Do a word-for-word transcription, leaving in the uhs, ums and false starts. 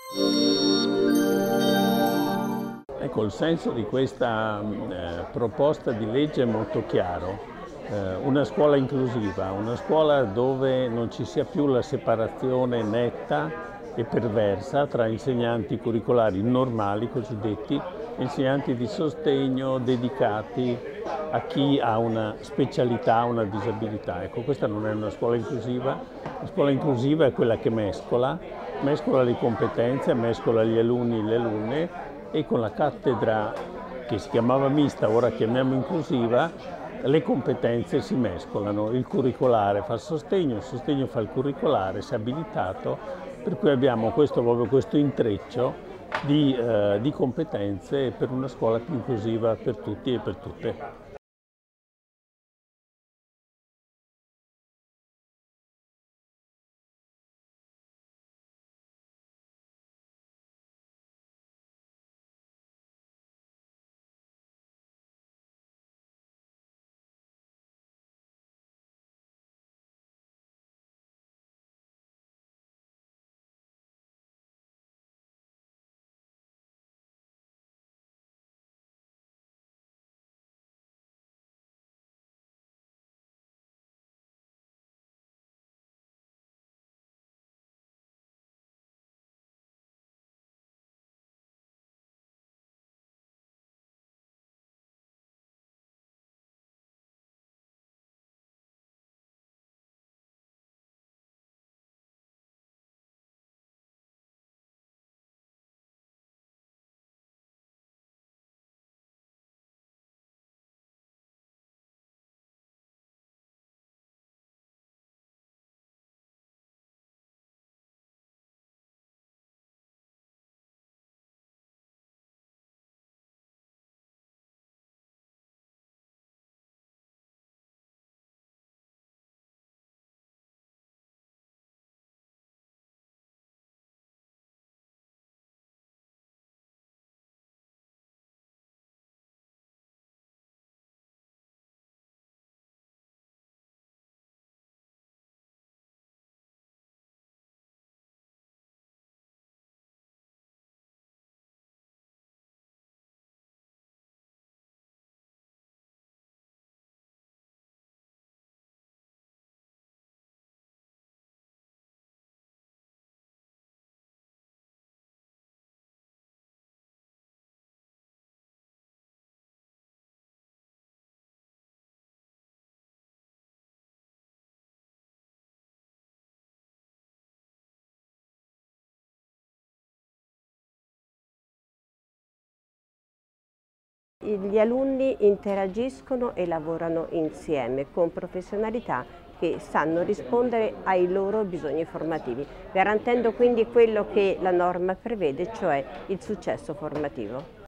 Ecco, il senso di questa eh, proposta di legge è molto chiaro. Eh, una scuola inclusiva, una scuola dove non ci sia più la separazione netta e perversa tra insegnanti curricolari normali, cosiddetti, e insegnanti di sostegno dedicati a chi ha una specialità, una disabilità. Ecco, questa non è una scuola inclusiva. La scuola inclusiva è quella che mescola, mescola le competenze, mescola gli alunni e le alunne, e con la cattedra che si chiamava mista, ora chiamiamo inclusiva, le competenze si mescolano, il curricolare fa il sostegno, il sostegno fa il curricolare, si è abilitato, per cui abbiamo questo, proprio questo intreccio di, eh, di competenze per una scuola più inclusiva per tutti e per tutte. Gli alunni interagiscono e lavorano insieme con professionalità che sanno rispondere ai loro bisogni formativi, garantendo quindi quello che la norma prevede, cioè il successo formativo.